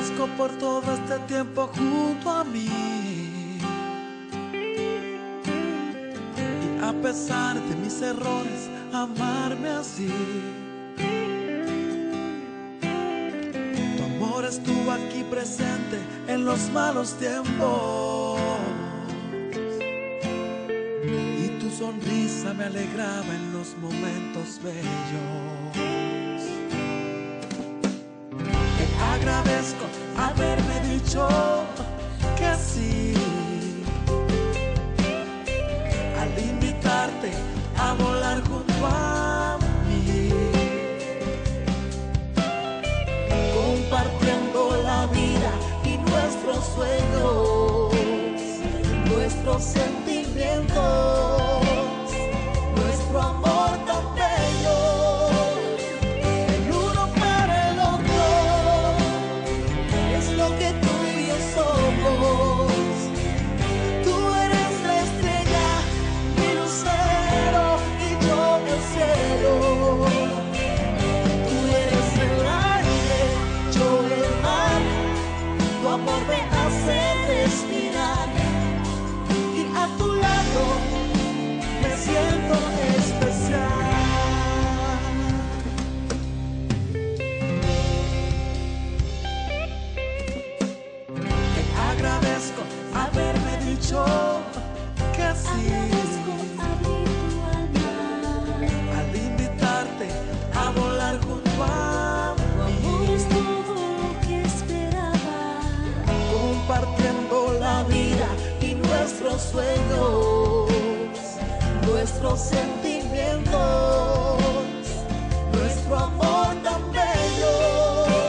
agradezco por todo este tiempo junto a mí. Y a pesar de mis errores, amarme así. Tu amor estuvo aquí presente en los malos tiempos. Y tu sonrisa me alegraba en los momentos bellos. Agradezco haberme dicho que sí al invitarte a volar junto a mí, compartiendo la vida y nuestros sueños, nuestros sentimientos, nuestro amor tan bello. Haberme dicho que sí al invitarte a volar junto a mí. Tu amor es todo lo que esperaba, compartiendo la vida y nuestros sueños, nuestros sentimientos, nuestro amor tan bello.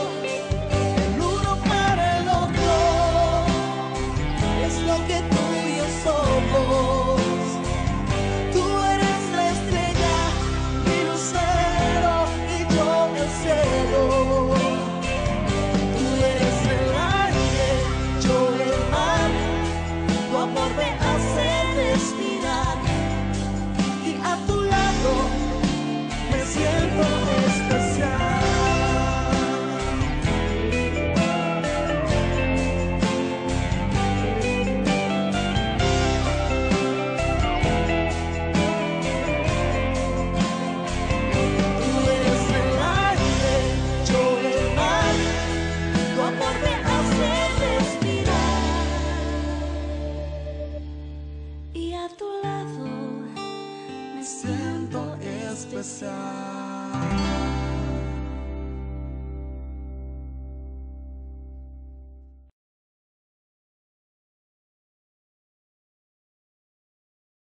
Y a tu lado me siento especial.